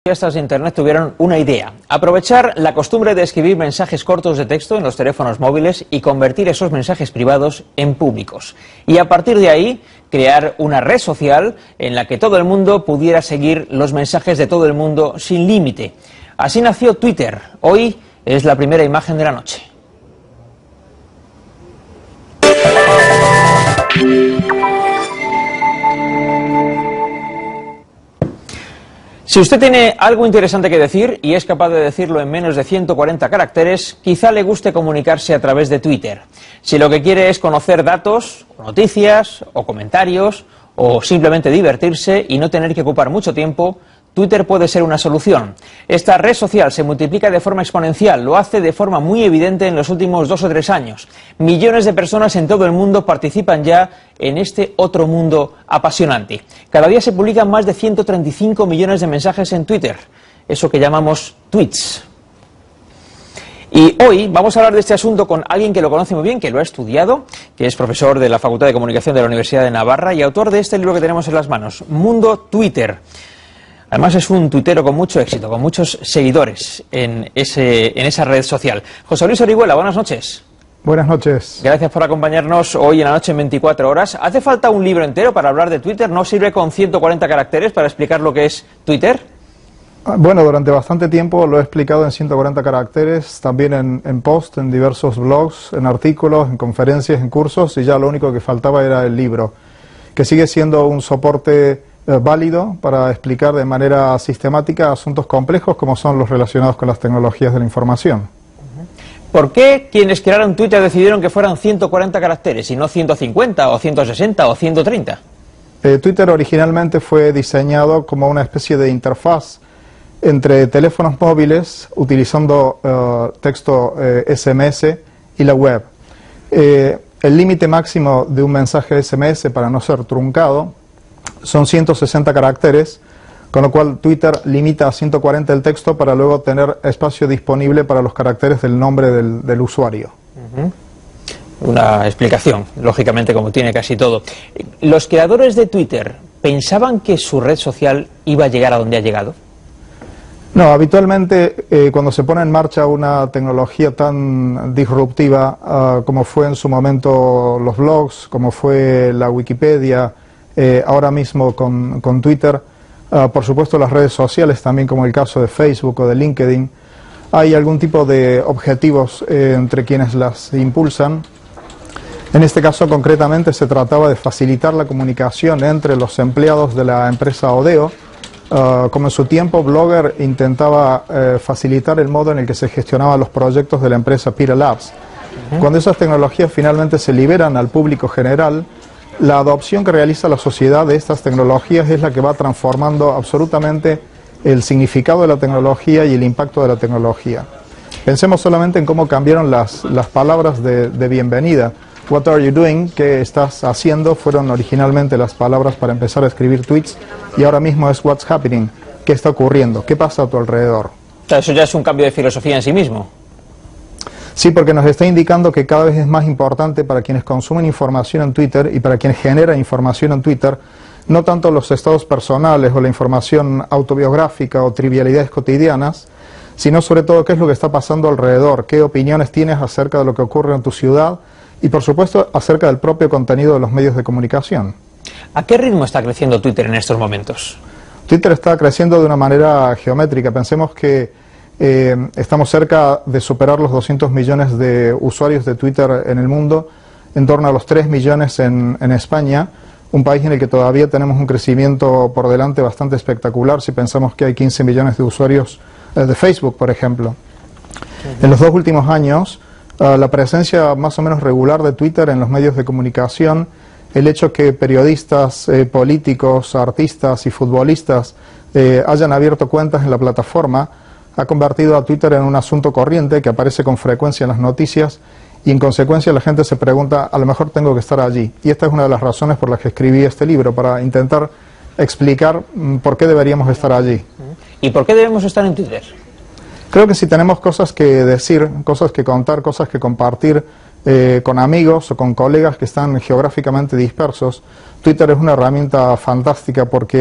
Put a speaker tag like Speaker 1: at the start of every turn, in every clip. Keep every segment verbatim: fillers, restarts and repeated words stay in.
Speaker 1: Estas de Internet tuvieron una idea: aprovechar la costumbre de escribir mensajes cortos de texto en los teléfonos móviles y convertir esos mensajes privados en públicos. Y a partir de ahí, crear una red social en la que todo el mundo pudiera seguir los mensajes de todo el mundo sin límite. Así nació Twitter. Hoy es la primera imagen de la noche. Si usted tiene algo interesante que decir y es capaz de decirlo en menos de ciento cuarenta caracteres, quizá le guste comunicarse a través de Twitter. Si lo que quiere es conocer datos, o noticias, o comentarios, o simplemente divertirse y no tener que ocupar mucho tiempo, Twitter puede ser una solución. Esta red social se multiplica de forma exponencial, lo hace de forma muy evidente en los últimos dos o tres años. Millones de personas en todo el mundo participan ya en este otro mundo apasionante. Cada día se publican más de ciento treinta y cinco millones de mensajes en Twitter, eso que llamamos tweets. Y hoy vamos a hablar de este asunto con alguien que lo conoce muy bien, que lo ha estudiado, que es profesor de la Facultad de Comunicación de la Universidad de Navarra y autor de este libro que tenemos en las manos, Mundo Twitter. Además es un tuitero con mucho éxito, con muchos seguidores en, ese, en esa red social. José Luis Orihuela, buenas noches.
Speaker 2: Buenas noches.
Speaker 1: Gracias por acompañarnos hoy en la noche en veinticuatro horas. ¿Hace falta un libro entero para hablar de Twitter? ¿No sirve con ciento cuarenta caracteres para explicar lo que es Twitter?
Speaker 2: Bueno, durante bastante tiempo lo he explicado en ciento cuarenta caracteres, también en, en post, en diversos blogs, en artículos, en conferencias, en cursos, y ya lo único que faltaba era el libro, que sigue siendo un soporte válido para explicar de manera sistemática asuntos complejos como son los relacionados con las tecnologías de la información.
Speaker 1: ¿Por qué quienes crearon Twitter decidieron que fueran ciento cuarenta caracteres y no ciento cincuenta o ciento sesenta o ciento treinta?
Speaker 2: Eh, Twitter originalmente fue diseñado como una especie de interfaz entre teléfonos móviles utilizando uh, texto eh, S M S y la web. Eh, el límite máximo de un mensaje S M S para no ser truncado son ciento sesenta caracteres, con lo cual Twitter limita a ciento cuarenta el texto para luego tener espacio disponible para los caracteres del nombre del, del usuario.
Speaker 1: Uh-huh. Una explicación, lógicamente, como tiene casi todo. ¿Los creadores de Twitter pensaban que su red social iba a llegar a donde ha llegado?
Speaker 2: No, habitualmente eh, cuando se pone en marcha una tecnología tan disruptiva uh, como fue en su momento los blogs, como fue la Wikipedia, Eh, ahora mismo con, con Twitter, uh, por supuesto las redes sociales, también como el caso de Facebook o de LinkedIn, hay algún tipo de objetivos eh, entre quienes las impulsan. En este caso concretamente se trataba de facilitar la comunicación entre los empleados de la empresa Odeo, uh, como en su tiempo Blogger intentaba eh, facilitar el modo en el que se gestionaban los proyectos de la empresa Pira Labs. Uh-huh. Cuando esas tecnologías finalmente se liberan al público general, la adopción que realiza la sociedad de estas tecnologías es la que va transformando absolutamente el significado de la tecnología y el impacto de la tecnología. Pensemos solamente en cómo cambiaron las, las palabras de, de bienvenida. What are you doing? ¿Qué estás haciendo? Fueron originalmente las palabras para empezar a escribir tweets y ahora mismo es what's happening. ¿Qué está ocurriendo? ¿Qué pasa a tu alrededor?
Speaker 1: Eso ya es un cambio de filosofía en sí mismo.
Speaker 2: Sí, porque nos está indicando que cada vez es más importante para quienes consumen información en Twitter y para quienes generan información en Twitter, no tanto los estados personales o la información autobiográfica o trivialidades cotidianas, sino sobre todo qué es lo que está pasando alrededor, qué opiniones tienes acerca de lo que ocurre en tu ciudad y por supuesto acerca del propio contenido de los medios de comunicación.
Speaker 1: ¿A qué ritmo está creciendo Twitter en estos momentos?
Speaker 2: Twitter está creciendo de una manera geométrica. Pensemos que Eh, estamos cerca de superar los doscientos millones de usuarios de Twitter en el mundo, en torno a los tres millones en, en España, un país en el que todavía tenemos un crecimiento por delante bastante espectacular si pensamos que hay quince millones de usuarios eh, de Facebook, por ejemplo. Uh-huh. En los dos últimos años, uh, la presencia más o menos regular de Twitter en los medios de comunicación, el hecho que periodistas, eh, políticos, artistas y futbolistas eh, hayan abierto cuentas en la plataforma, ha convertido a Twitter en un asunto corriente que aparece con frecuencia en las noticias y en consecuencia la gente se pregunta, a lo mejor tengo que estar allí. Y esta es una de las razones por las que escribí este libro, para intentar explicar mm, por qué deberíamos estar allí.
Speaker 1: ¿Y por qué debemos estar en Twitter?
Speaker 2: Creo que si tenemos cosas que decir, cosas que contar, cosas que compartir eh, con amigos o con colegas que están geográficamente dispersos, Twitter es una herramienta fantástica porque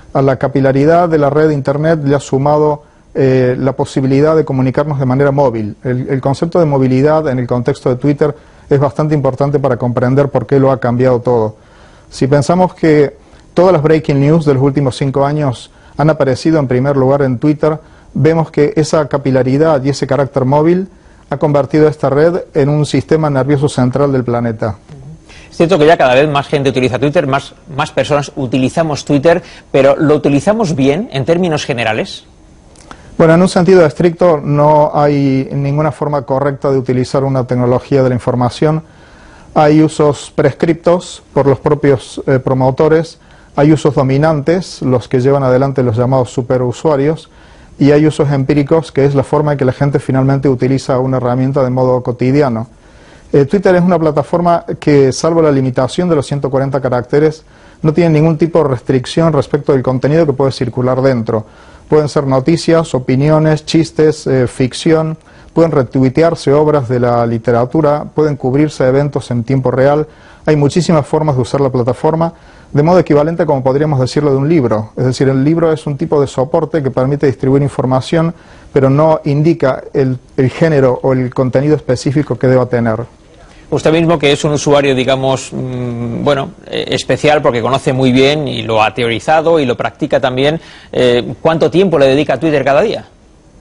Speaker 2: A la capilaridad de la red de Internet le ha sumado eh, la posibilidad de comunicarnos de manera móvil. El, el concepto de movilidad en el contexto de Twitter es bastante importante para comprender por qué lo ha cambiado todo. Si pensamos que todas las breaking news de los últimos cinco años han aparecido en primer lugar en Twitter, vemos que esa capilaridad y ese carácter móvil ha convertido esta red en un sistema nervioso central del planeta.
Speaker 1: Es cierto que ya cada vez más gente utiliza Twitter, más, más personas utilizamos Twitter, pero ¿lo utilizamos bien en términos generales?
Speaker 2: Bueno, en un sentido estricto no hay ninguna forma correcta de utilizar una tecnología de la información. Hay usos prescriptos por los propios eh, promotores, hay usos dominantes, los que llevan adelante los llamados superusuarios, y hay usos empíricos, que es la forma en que la gente finalmente utiliza una herramienta de modo cotidiano. Eh, Twitter es una plataforma que, salvo la limitación de los ciento cuarenta caracteres, no tiene ningún tipo de restricción respecto del contenido que puede circular dentro. Pueden ser noticias, opiniones, chistes, eh, ficción, pueden retuitearse obras de la literatura, pueden cubrirse eventos en tiempo real. Hay muchísimas formas de usar la plataforma, de modo equivalente como podríamos decirlo de un libro. Es decir, el libro es un tipo de soporte que permite distribuir información, pero no indica el, el género o el contenido específico que deba tener.
Speaker 1: Usted mismo, que es un usuario, digamos, mmm, bueno, eh, especial porque conoce muy bien y lo ha teorizado y lo practica también, eh, ¿cuánto tiempo le dedica a Twitter cada día?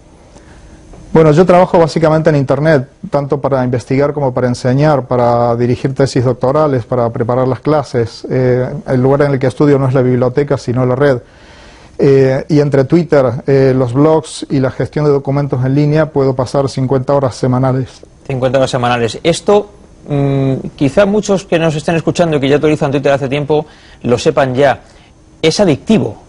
Speaker 2: Bueno, yo trabajo básicamente en Internet, tanto para investigar como para enseñar, para dirigir tesis doctorales, para preparar las clases. Eh, el lugar en el que estudio no es la biblioteca, sino la red. Eh, y entre Twitter, eh, los blogs y la gestión de documentos en línea puedo pasar cincuenta horas semanales.
Speaker 1: cincuenta horas semanales. Esto, mmm, quizá muchos que nos estén escuchando y que ya utilizan Twitter hace tiempo lo sepan ya, es adictivo.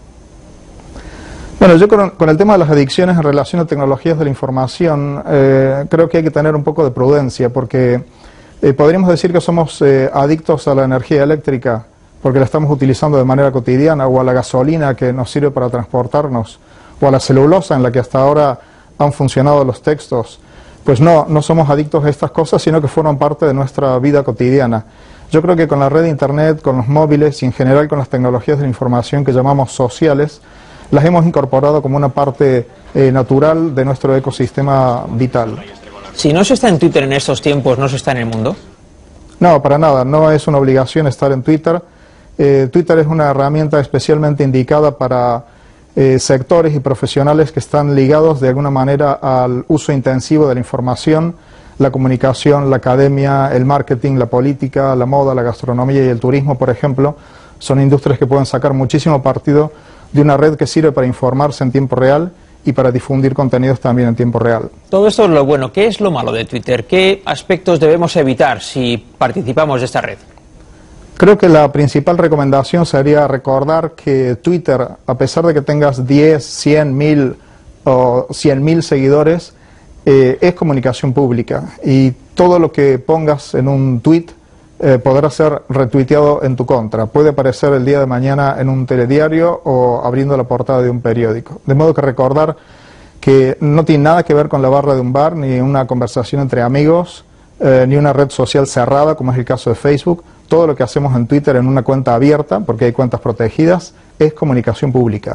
Speaker 2: Bueno, yo con, con el tema de las adicciones en relación a tecnologías de la información, eh, creo que hay que tener un poco de prudencia, porque eh, podríamos decir que somos eh, adictos a la energía eléctrica, porque la estamos utilizando de manera cotidiana, o a la gasolina que nos sirve para transportarnos, o a la celulosa en la que hasta ahora han funcionado los textos. Pues no, no somos adictos a estas cosas, sino que forman parte de nuestra vida cotidiana. Yo creo que con la red de Internet, con los móviles y en general con las tecnologías de la información que llamamos sociales, las hemos incorporado como una parte eh, natural de nuestro ecosistema vital.
Speaker 1: Si no se está en Twitter en estos tiempos, ¿no se está en el mundo?
Speaker 2: No, para nada, no es una obligación estar en Twitter. Eh, Twitter es una herramienta especialmente indicada para eh, sectores y profesionales que están ligados de alguna manera al uso intensivo de la información, la comunicación, la academia, el marketing, la política, la moda, la gastronomía y el turismo, por ejemplo. Son industrias que pueden sacar muchísimo partido de una red que sirve para informarse en tiempo real y para difundir contenidos también en tiempo real.
Speaker 1: Todo esto es lo bueno. ¿Qué es lo malo de Twitter? ¿Qué aspectos debemos evitar si participamos de esta red?
Speaker 2: Creo que la principal recomendación sería recordar que Twitter, a pesar de que tengas diez, cien, mil o cien mil seguidores, eh, es comunicación pública y todo lo que pongas en un tweet Eh, podrá ser retuiteado en tu contra. Puede aparecer el día de mañana en un telediario o abriendo la portada de un periódico. De modo que recordar que no tiene nada que ver con la barra de un bar, ni una conversación entre amigos, eh, ni una red social cerrada, como es el caso de Facebook. Todo lo que hacemos en Twitter en una cuenta abierta, porque hay cuentas protegidas, es comunicación pública.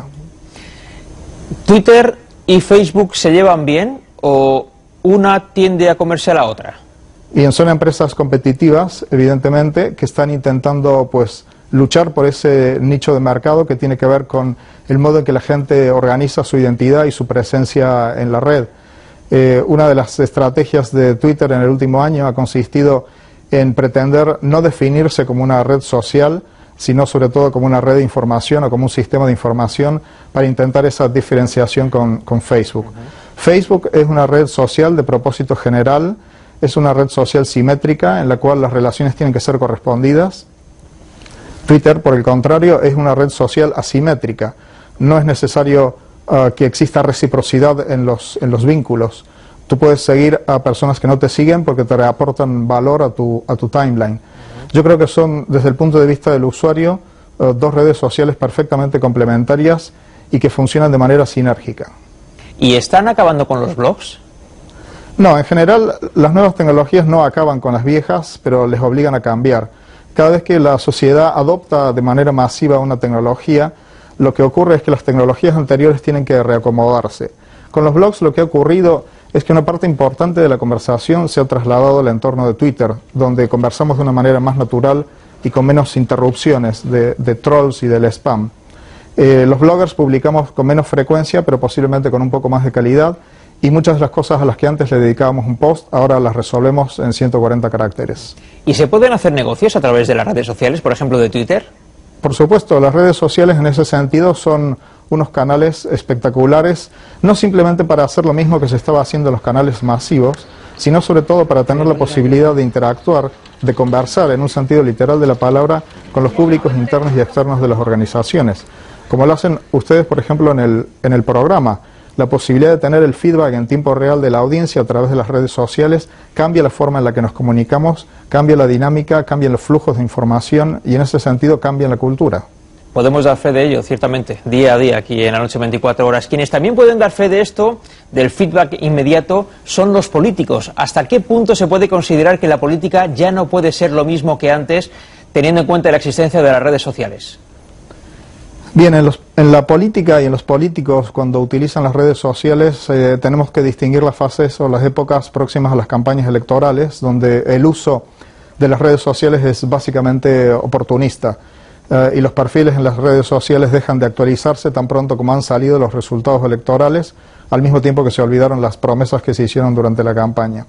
Speaker 1: ¿Twitter y Facebook se llevan bien o una tiende a comerse a la otra?
Speaker 2: Bien, son empresas competitivas, evidentemente, que están intentando pues luchar por ese nicho de mercado que tiene que ver con el modo en que la gente organiza su identidad y su presencia en la red. Eh, una de las estrategias de Twitter en el último año ha consistido en pretender no definirse como una red social, sino sobre todo como una red de información o como un sistema de información para intentar esa diferenciación con, con Facebook. Uh-huh. Facebook es una red social de propósito general. Es una red social simétrica en la cual las relaciones tienen que ser correspondidas. Twitter, por el contrario, es una red social asimétrica. No es necesario uh, que exista reciprocidad en los, en los vínculos. Tú puedes seguir a personas que no te siguen porque te aportan valor a tu, a tu timeline. Yo creo que son, desde el punto de vista del usuario, uh, dos redes sociales perfectamente complementarias y que funcionan de manera sinérgica.
Speaker 1: ¿Y están acabando con los blogs?
Speaker 2: No, en general las nuevas tecnologías no acaban con las viejas, pero les obligan a cambiar. Cada vez que la sociedad adopta de manera masiva una tecnología, lo que ocurre es que las tecnologías anteriores tienen que reacomodarse. Con los blogs lo que ha ocurrido es que una parte importante de la conversación se ha trasladado al entorno de Twitter, donde conversamos de una manera más natural y con menos interrupciones de, de trolls y del spam. Eh, los bloggers publicamos con menos frecuencia, pero posiblemente con un poco más de calidad, y muchas de las cosas a las que antes le dedicábamos un post, ahora las resolvemos en ciento cuarenta caracteres.
Speaker 1: ¿Y se pueden hacer negocios a través de las redes sociales, por ejemplo de Twitter?
Speaker 2: Por supuesto, las redes sociales en ese sentido son unos canales espectaculares, no simplemente para hacer lo mismo que se estaba haciendo en los canales masivos, sino sobre todo para tener la posibilidad de interactuar, de conversar en un sentido literal de la palabra con los públicos internos y externos de las organizaciones, como lo hacen ustedes, por ejemplo, en el, en el programa. La posibilidad de tener el feedback en tiempo real de la audiencia a través de las redes sociales cambia la forma en la que nos comunicamos, cambia la dinámica, cambian los flujos de información y en ese sentido cambia la cultura.
Speaker 1: Podemos dar fe de ello, ciertamente, día a día aquí en La Noche veinticuatro horas. Quienes también pueden dar fe de esto, del feedback inmediato, son los políticos. ¿Hasta qué punto se puede considerar que la política ya no puede ser lo mismo que antes, teniendo en cuenta la existencia de las redes sociales?
Speaker 2: Bien, en, los, en la política y en los políticos, cuando utilizan las redes sociales, eh, tenemos que distinguir las fases o las épocas próximas a las campañas electorales, donde el uso de las redes sociales es básicamente oportunista. Eh, y los perfiles en las redes sociales dejan de actualizarse tan pronto como han salido los resultados electorales, al mismo tiempo que se olvidaron las promesas que se hicieron durante la campaña.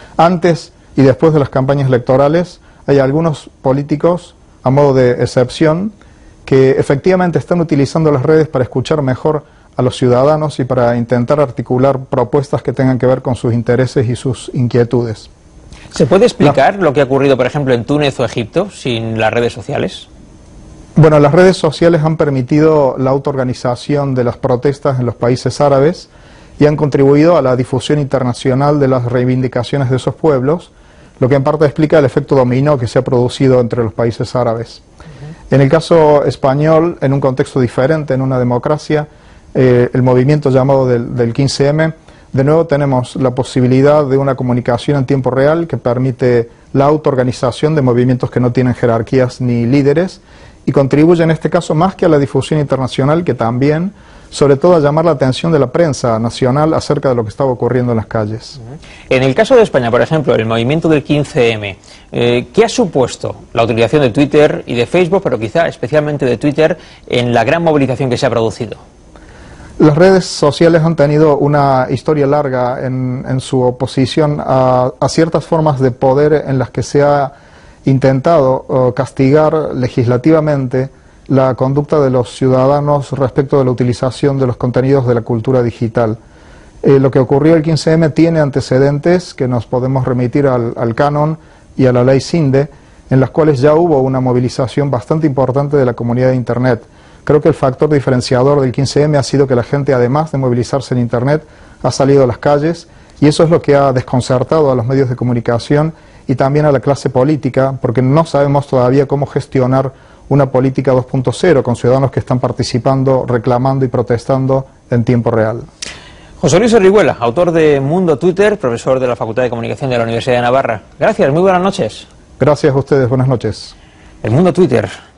Speaker 2: Antes y después de las campañas electorales, hay algunos políticos, a modo de excepción, que efectivamente están utilizando las redes para escuchar mejor a los ciudadanos y para intentar articular propuestas que tengan que ver con sus intereses y sus inquietudes.
Speaker 1: ¿Se puede explicar la... lo que ha ocurrido, por ejemplo, en Túnez o Egipto sin las redes sociales?
Speaker 2: Bueno, las redes sociales han permitido la autoorganización de las protestas en los países árabes y han contribuido a la difusión internacional de las reivindicaciones de esos pueblos, lo que en parte explica el efecto dominó que se ha producido entre los países árabes. En el caso español, en un contexto diferente, en una democracia, eh, el movimiento llamado del, del quince eme, de nuevo tenemos la posibilidad de una comunicación en tiempo real que permite la autoorganización de movimientos que no tienen jerarquías ni líderes y contribuye en este caso más que a la difusión internacional, que también, sobre todo a llamar la atención de la prensa nacional acerca de lo que estaba ocurriendo en las calles.
Speaker 1: En el caso de España, por ejemplo, el movimiento del quince eme, eh, ¿qué ha supuesto la utilización de Twitter y de Facebook, pero quizá especialmente de Twitter, en la gran movilización que se ha producido?
Speaker 2: Las redes sociales han tenido una historia larga en, en su oposición a, a ciertas formas de poder en las que se ha intentado uh, castigar legislativamente la conducta de los ciudadanos respecto de la utilización de los contenidos de la cultura digital. Eh, lo que ocurrió el quince eme tiene antecedentes que nos podemos remitir al, al canon y a la ley CINDE, en las cuales ya hubo una movilización bastante importante de la comunidad de Internet. Creo que el factor diferenciador del quince eme ha sido que la gente, además de movilizarse en Internet, ha salido a las calles, y eso es lo que ha desconcertado a los medios de comunicación y también a la clase política, porque no sabemos todavía cómo gestionar una política dos punto cero con ciudadanos que están participando, reclamando y protestando en tiempo real.
Speaker 1: José Luis Orihuela, autor de Mundo Twitter, profesor de la Facultad de Comunicación de la Universidad de Navarra. Gracias, muy buenas noches.
Speaker 2: Gracias a ustedes, buenas noches.
Speaker 1: El Mundo Twitter.